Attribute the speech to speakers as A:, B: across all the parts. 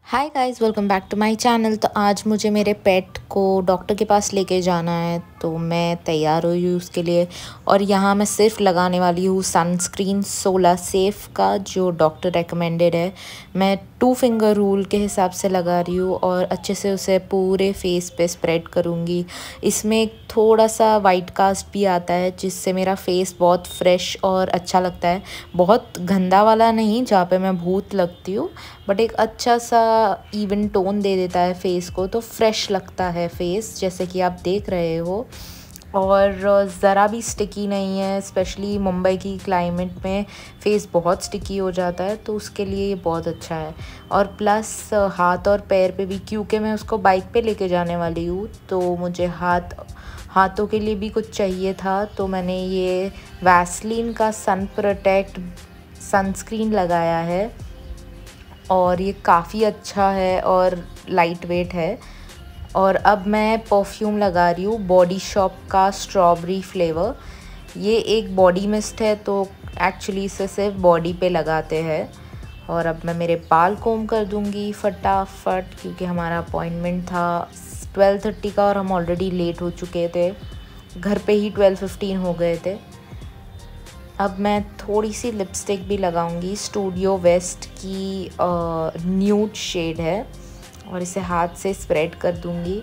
A: Hi guys, welcome back to my channel. तो आज मुझे मेरे पेट को डॉक्टर के पास लेके जाना है, तो मैं तैयार हुई हूँ उसके लिए। और यहाँ मैं सिर्फ लगाने वाली हूँ सनस्क्रीन सोलर सेफ का, जो डॉक्टर रेकमेंडेड है। मैं 2 फिंगर रूल के हिसाब से लगा रही हूँ और अच्छे से उसे पूरे फेस पे स्प्रेड करूँगी। इसमें थोड़ा सा वाइट कास्ट भी आता है, जिससे मेरा फेस बहुत फ्रेश और अच्छा लगता है। बहुत गंदा वाला नहीं जहाँ पे मैं भूत लगती हूँ, बट एक अच्छा सा इवन टोन दे देता है फेस को, तो फ्रेश लगता है फेस, जैसे कि आप देख रहे हो। और ज़रा भी स्टिकी नहीं है। स्पेशली मुंबई की क्लाइमेट में फेस बहुत स्टिकी हो जाता है, तो उसके लिए ये बहुत अच्छा है। और प्लस हाथ और पैर पे भी, क्योंकि मैं उसको बाइक पे लेके जाने वाली हूँ, तो मुझे हाथों के लिए भी कुछ चाहिए था। तो मैंने ये वैसलीन का सन प्रोटेक्ट सनस्क्रीन लगाया है, और ये काफ़ी अच्छा है और लाइट वेट है। और अब मैं परफ्यूम लगा रही हूँ बॉडी शॉप का स्ट्रॉबेरी फ्लेवर। ये एक बॉडी मिस्ट है, तो एक्चुअली इसे सिर्फ बॉडी पे लगाते हैं। और अब मैं मेरे बाल कोम कर दूँगी फटाफट, क्योंकि हमारा अपॉइंटमेंट था 12:30 का और हम ऑलरेडी लेट हो चुके थे। घर पे ही 12:15 हो गए थे। अब मैं थोड़ी सी लिपस्टिक भी लगाऊंगी। स्टूडियो वेस्ट की न्यूड शेड है, और इसे हाथ से स्प्रेड कर दूंगी।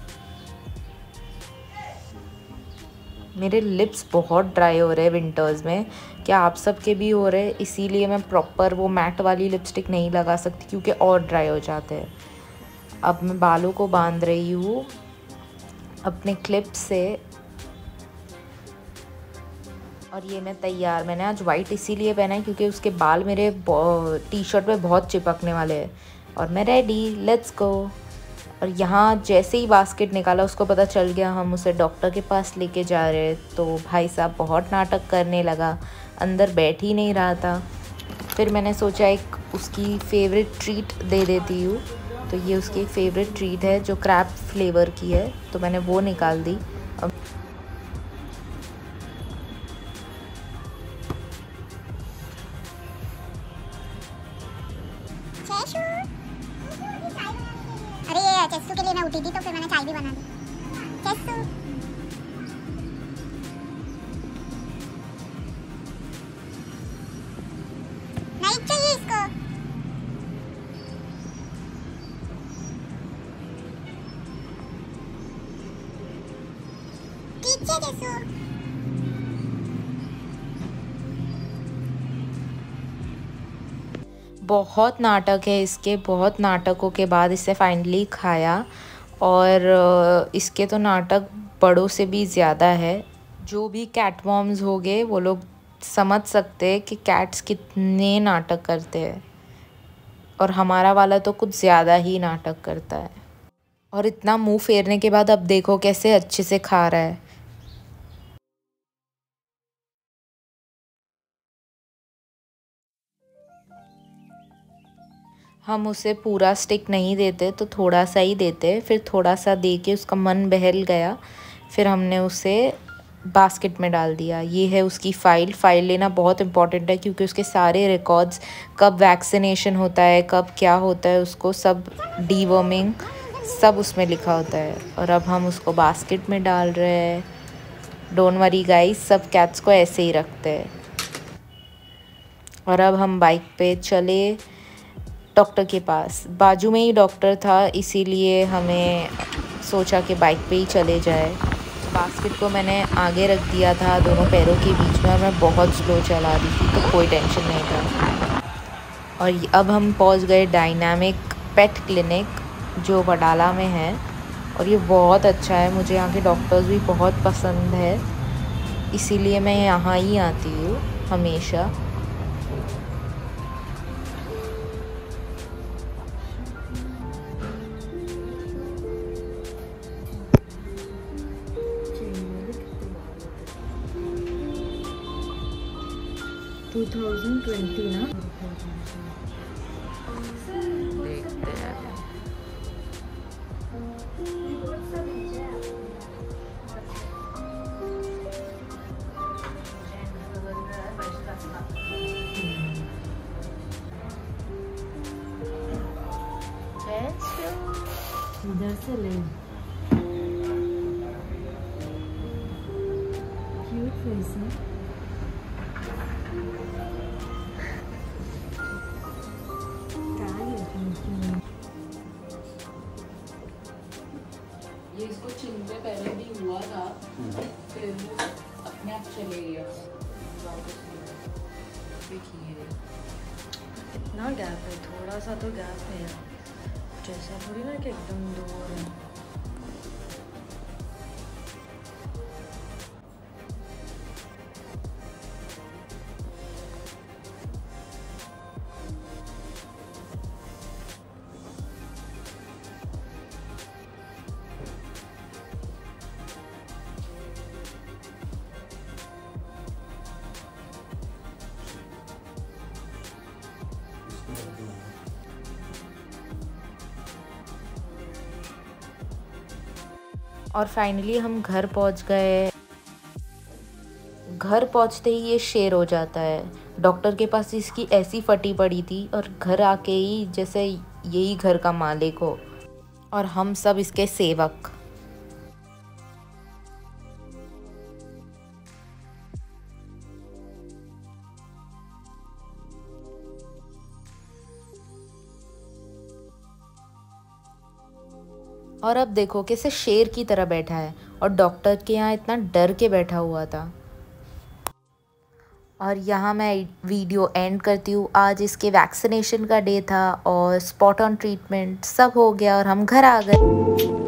A: मेरे लिप्स बहुत ड्राई हो रहे हैं विंटर्स में। क्या आप सबके भी हो रहे हैं? इसीलिए मैं प्रॉपर वो मैट वाली लिपस्टिक नहीं लगा सकती, क्योंकि और ड्राई हो जाते हैं। अब मैं बालों को बांध रही हूँ अपने क्लिप से। और ये मैं तैयार, मैंने आज वाइट इसीलिए पहना है क्योंकि उसके बाल मेरे टी शर्ट पे बहुत चिपकने वाले हैं। और मैं रेडी, लेट्स गो। और यहाँ जैसे ही बास्केट निकाला, उसको पता चल गया हम उसे डॉक्टर के पास लेके जा रहे हैं। तो भाई साहब बहुत नाटक करने लगा, अंदर बैठ ही नहीं रहा था। फिर मैंने सोचा एक उसकी फेवरेट ट्रीट दे देती हूँ। तो ये उसकी एक फेवरेट ट्रीट है जो क्रैब फ्लेवर की है, तो मैंने वो निकाल दी।
B: अरे ये चेस्सू के लिए मैं उठी थी, तो फिर मैंने चाय भी बना दी। चेस्सू नाइट चाहिए इसको। ठीक है चेस्सू।
A: बहुत नाटक है इसके, बहुत नाटकों के बाद इसे फाइनली खाया। और इसके तो नाटक बड़ों से भी ज़्यादा है। जो भी कैट मॉम्स हो गए, वो लोग समझ सकते हैं कि कैट्स कितने नाटक करते हैं। और हमारा वाला तो कुछ ज़्यादा ही नाटक करता है। और इतना मुंह फेरने के बाद अब देखो कैसे अच्छे से खा रहा है। हम उसे पूरा स्टिक नहीं देते, तो थोड़ा सा ही देते। फिर थोड़ा सा दे के उसका मन बहल गया, फिर हमने उसे बास्केट में डाल दिया। ये है उसकी फ़ाइल लेना बहुत इम्पॉर्टेंट है, क्योंकि उसके सारे रिकॉर्ड्स, कब वैक्सीनेशन होता है, कब क्या होता है, उसको सब डीवर्मिंग सब उसमें लिखा होता है। और अब हम उसको बास्केट में डाल रहे हैं। डोंट वरी गाइस, सब कैट्स को ऐसे ही रखते हैं। और अब हम बाइक पे चले डॉक्टर के पास। बाजू में ही डॉक्टर था, इसीलिए हमें सोचा कि बाइक पे ही चले जाए। बास्केट को मैंने आगे रख दिया था दोनों पैरों के बीच में, और मैं बहुत स्लो चला रही थी, तो कोई टेंशन नहीं था। और अब हम पहुंच गए डायनामिक पेट क्लिनिक, जो वडाला में है। और ये बहुत अच्छा है, मुझे यहाँ के डॉक्टर्स भी बहुत पसंद है, इसीलिए मैं यहाँ ही आती हूँ हमेशा।
C: टू 2020 ना।
A: देखते हैं।
C: इधर से ले। क्यूट फेस है।
A: ये इसको चिन पे पहले भी हुआ था, फिर अपने आप चले गया। देखिए
C: इतना गैप है, थोड़ा सा तो गैप है, जैसा थोड़ी ना कि एकदम दूर है।
A: और फाइनली हम घर पहुंच गए। घर पहुंचते ही ये शेर हो जाता है। डॉक्टर के पास इसकी ऐसी फटी पड़ी थी और घर आके ही जैसे यही घर का मालिक हो और हम सब इसके सेवक। और अब देखो कैसे शेर की तरह बैठा है और डॉक्टर के यहाँ इतना डर के बैठा हुआ था। और यहाँ मैं वीडियो एंड करती हूँ। आज इसके वैक्सीनेशन का डे था और स्पॉट ऑन ट्रीटमेंट सब हो गया और हम घर आ गए।